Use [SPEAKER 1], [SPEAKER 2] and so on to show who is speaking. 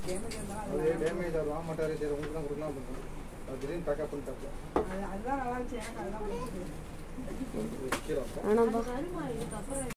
[SPEAKER 1] damage ஆகும் வாங்க மாட்டாரு சரி உங்களுக்கு தான் கொடுக்கலாம் பண்ணுறோம் அது திடீர்னு பேக்கப் பண்ணிட்டாப்ல
[SPEAKER 2] அதுதான் நல்லா இருந்துச்சு எனக்கு அதுதான் பிடிச்சிருக்கு
[SPEAKER 3] ஆனா